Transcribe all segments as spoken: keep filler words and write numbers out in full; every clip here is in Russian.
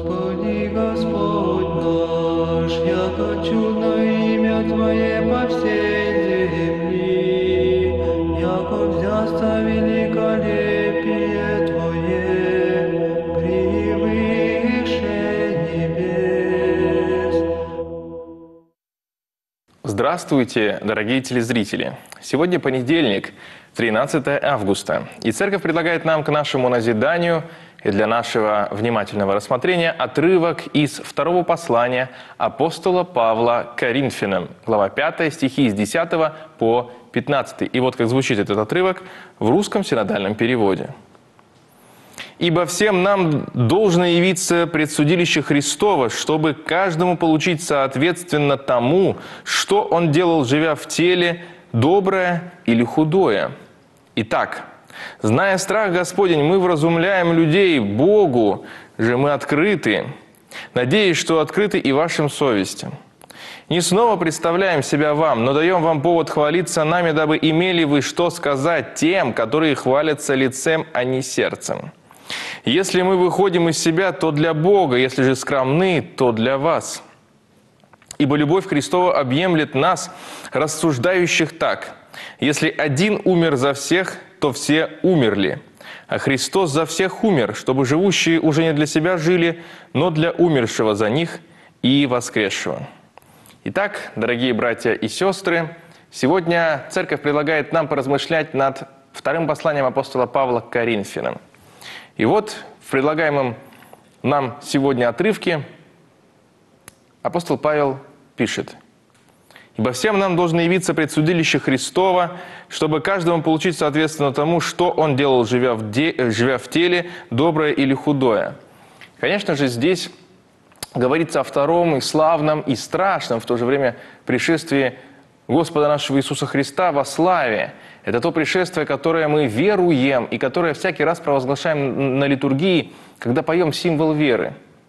Господи, Господь наш, яко чудно имя Твое по всей земли, яко взясто великолепие Твое превыше небес. Здравствуйте, дорогие телезрители! Сегодня понедельник, тринадцатое августа, и Церковь предлагает нам к нашему назиданию и для нашего внимательного рассмотрения отрывок из второго послания апостола Павла к Коринфянам, глава пятая, стихи с десятого по пятнадцатый. И вот как звучит этот отрывок в русском синодальном переводе. «Ибо всем нам должно явиться пред судилище Христово, чтобы каждому получить соответственно тому, что он делал, живя в теле, доброе или худое. Итак, зная страх Господень, мы вразумляем людей, Богу же мы открыты, надеясь, что открыты и вашим совестям. Не снова представляем себя вам, но даем вам повод хвалиться нами, дабы имели вы что сказать тем, которые хвалятся лицем, а не сердцем. Если мы выходим из себя, то для Бога, если же скромны, то для вас. Ибо любовь Христова объемлет нас, рассуждающих так: если один умер за всех, то все умерли. А Христос за всех умер, чтобы живущие уже не для себя жили, но для умершего за них и воскресшего». Итак, дорогие братья и сестры, сегодня Церковь предлагает нам поразмышлять над вторым посланием апостола Павла к Коринфянам. И вот в предлагаемом нам сегодня отрывке апостол Павел пишет: «Ибо всем нам должно явиться пред судилище Христово, чтобы каждому получить соответственно тому, что он делал, живя в, де... живя в теле, доброе или худое». Конечно же, здесь говорится о втором и славном, и страшном в то же время пришествии Господа нашего Иисуса Христа во славе. Это то пришествие, которое мы веруем и которое всякий раз провозглашаем на литургии, когда поем символ веры.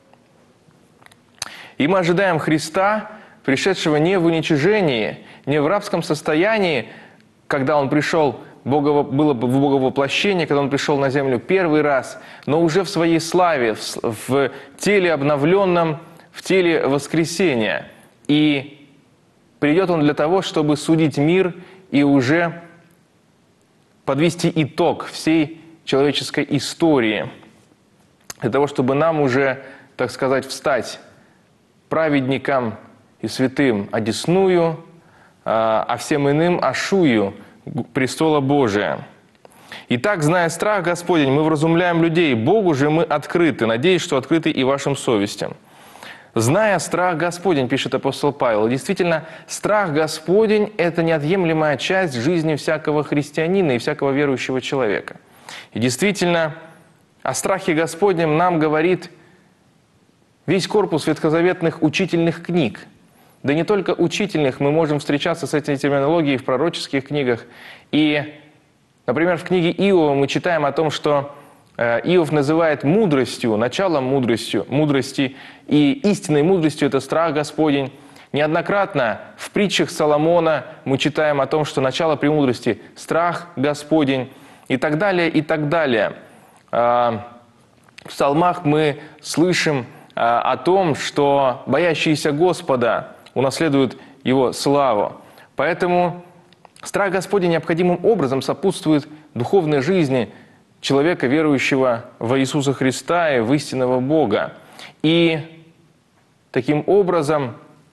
И мы ожидаем Христа, пришедшего не в уничижении, не в рабском состоянии, когда Он пришел, Бога, было в Боговоплощение, когда Он пришел на землю первый раз, но уже в своей славе, в, в теле обновленном, в теле воскресения. И придет Он для того, чтобы судить мир и уже подвести итог всей человеческой истории, для того, чтобы нам уже, так сказать, встать праведникам и святым одесную, а всем иным ашую престола Божия. Итак, зная страх Господень, мы вразумляем людей, Богу же мы открыты, надеясь, что открыты и вашим совестям». «Зная страх Господень», пишет апостол Павел, действительно, страх Господень – это неотъемлемая часть жизни всякого христианина и всякого верующего человека. И действительно, о страхе Господнем нам говорит весь корпус ветхозаветных учительных книг. Да не только учительных, мы можем встречаться с этой терминологией в пророческих книгах. И, например, в книге Иова мы читаем о том, что Иов называет мудростью, началом мудростью, мудрости, и истинной мудростью – это страх Господень. Неоднократно в притчах Соломона мы читаем о том, что начало премудрости – страх Господень, и так далее, и так далее. В псалмах мы слышим о том, что боящиеся Господа унаследуют Его славу. Поэтому страх Господень необходимым образом сопутствует духовной жизни человека, верующего во Иисуса Христа и в истинного Бога. И таким образом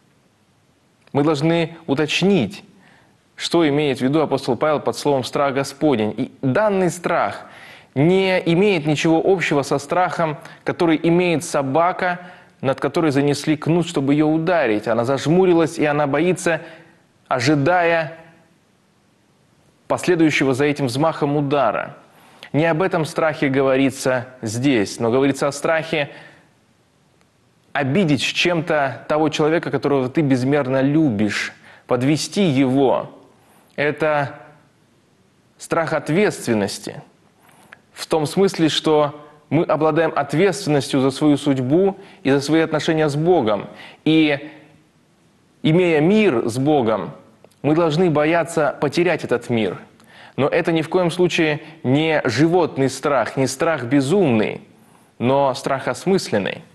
мы должны уточнить, что имеет в виду апостол Павел под словом «страх Господень». И данный страх не имеет ничего общего со страхом, который имеет собака, над которой занесли кнут, чтобы ее ударить. Она зажмурилась, и она боится, ожидая последующего за этим взмахом удара. Не об этом страхе говорится здесь, но говорится о страхе обидеть чем-то того человека, которого ты безмерно любишь, подвести его. Это страх ответственности. В том смысле, что мы обладаем ответственностью за свою судьбу и за свои отношения с Богом. И, имея мир с Богом, мы должны бояться потерять этот мир. Но это ни в коем случае не животный страх, не страх безумный, но страх осмысленный.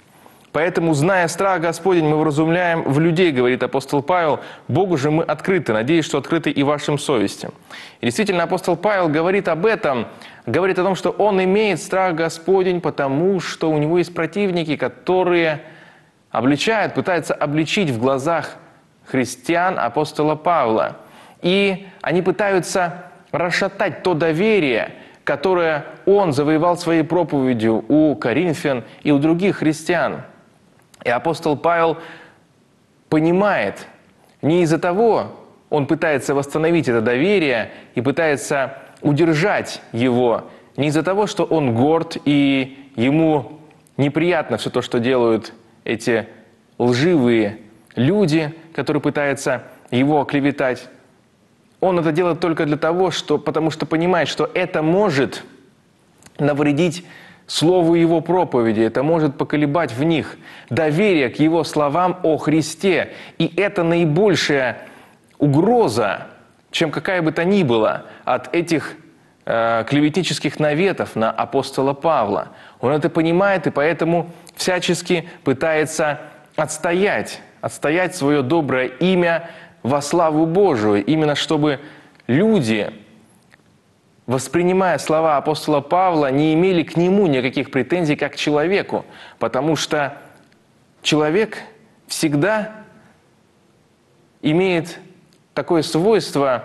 Поэтому, зная страх Господень, мы вразумляем в людей, говорит апостол Павел, Богу же мы открыты, надеюсь, что открыты и вашим совестям. И действительно, апостол Павел говорит об этом, говорит о том, что он имеет страх Господень, потому что у него есть противники, которые обличают, пытаются обличить в глазах христиан апостола Павла. И они пытаются расшатать то доверие, которое он завоевал своей проповедью у коринфян и у других христиан. И апостол Павел понимает, не из-за того он пытается восстановить это доверие и пытается удержать его, не из-за того, что он горд и ему неприятно все то, что делают эти лживые люди, которые пытаются его оклеветать. Он это делает только для того, что, потому что понимает, что это может навредить слову его проповеди, это может поколебать в них доверие к его словам о Христе. И это наибольшая угроза, чем какая бы то ни была, от этих э, клеветнических наветов на апостола Павла. Он это понимает и поэтому всячески пытается отстоять, отстоять свое доброе имя во славу Божию, именно чтобы люди, воспринимая слова апостола Павла, не имели к нему никаких претензий как к человеку, потому что человек всегда имеет такое свойство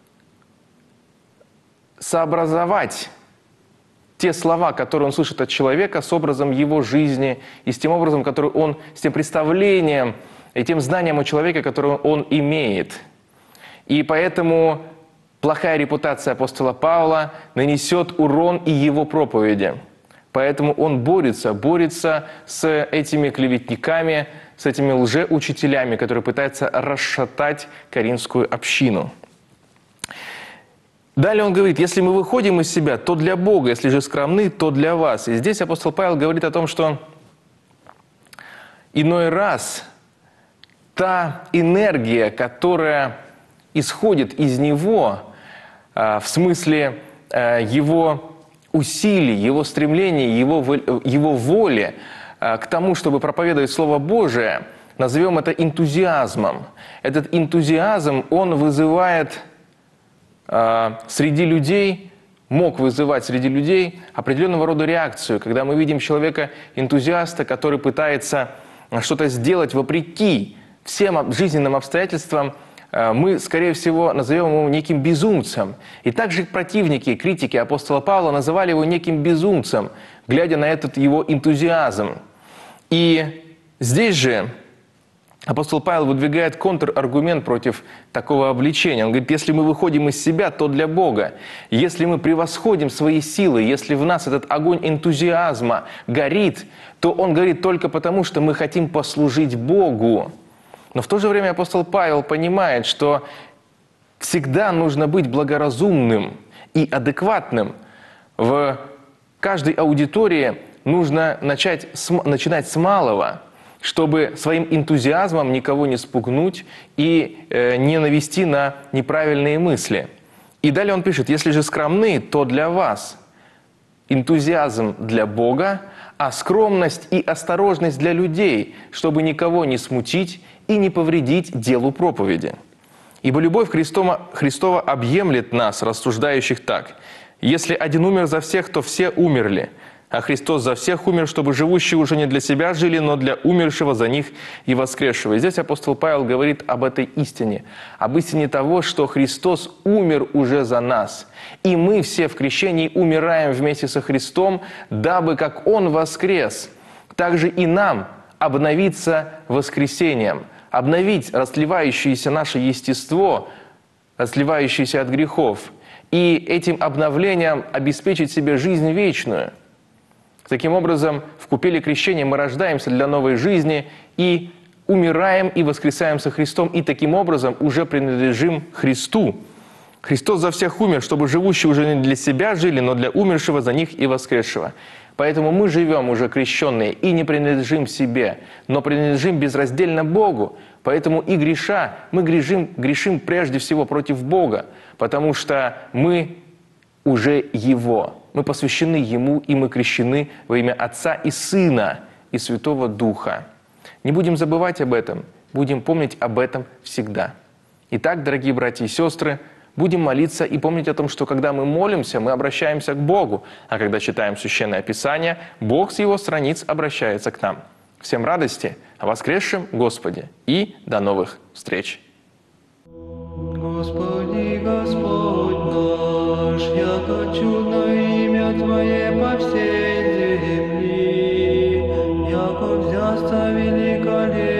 сообразовать те слова, которые он слышит от человека, с образом его жизни и с тем образом, который он, с тем представлением и тем знанием о человеке, которое он имеет. И поэтому плохая репутация апостола Павла нанесет урон и его проповеди. Поэтому он борется, борется с этими клеветниками, с этими лжеучителями, которые пытаются расшатать коринфскую общину. Далее он говорит, если мы выходим из себя, то для Бога, если же скромны, то для вас. И здесь апостол Павел говорит о том, что иной раз та энергия, которая исходит из него, в смысле его усилий, его стремлений, его, его воли к тому, чтобы проповедовать Слово Божие, назовем это энтузиазмом. Этот энтузиазм, он вызывает среди людей, мог вызывать среди людей определенного рода реакцию, когда мы видим человека-энтузиаста, который пытается что-то сделать вопреки всем жизненным обстоятельствам, мы, скорее всего, назовем его неким безумцем. И также противники, критики апостола Павла называли его неким безумцем, глядя на этот его энтузиазм. И здесь же апостол Павел выдвигает контраргумент против такого обличения. Он говорит, если мы выходим из себя, то для Бога. Если мы превосходим свои силы, если в нас этот огонь энтузиазма горит, то он горит только потому, что мы хотим послужить Богу. Но в то же время апостол Павел понимает, что всегда нужно быть благоразумным и адекватным. В каждой аудитории нужно начать с, начинать с малого, чтобы своим энтузиазмом никого не спугнуть и э, не навести на неправильные мысли. И далее он пишет, если же скромны, то для вас энтузиазм для Бога, а скромность и осторожность для людей, чтобы никого не смутить и не повредить делу проповеди. Ибо любовь Христова, Христова объемлет нас, рассуждающих так. Если один умер за всех, то все умерли. А Христос за всех умер, чтобы живущие уже не для себя жили, но для умершего за них и воскресшего. И здесь апостол Павел говорит об этой истине, об истине того, что Христос умер уже за нас. И мы все в крещении умираем вместе со Христом, дабы, как Он воскрес, также и нам обновиться воскресением, обновить расливающееся наше естество, расливающееся от грехов, и этим обновлением обеспечить себе жизнь вечную. Таким образом, в купели крещения мы рождаемся для новой жизни и умираем и воскресаем со Христом, и таким образом уже принадлежим Христу. Христос за всех умер, чтобы живущие уже не для себя жили, но для умершего за них и воскресшего. Поэтому мы живем уже крещенные и не принадлежим себе, но принадлежим безраздельно Богу. Поэтому и греша, мы грешим, грешим прежде всего против Бога, потому что мы уже Его. Мы посвящены Ему, и мы крещены во имя Отца и Сына, и Святого Духа. Не будем забывать об этом, будем помнить об этом всегда. Итак, дорогие братья и сестры, будем молиться и помнить о том, что когда мы молимся, мы обращаемся к Богу, а когда читаем Священное Писание, Бог с Его страниц обращается к нам. Всем радости о воскресшем Господе и до новых встреч! Господи, Господь наш, яко чудно имя Твое по всей земли, яко взясться великолепие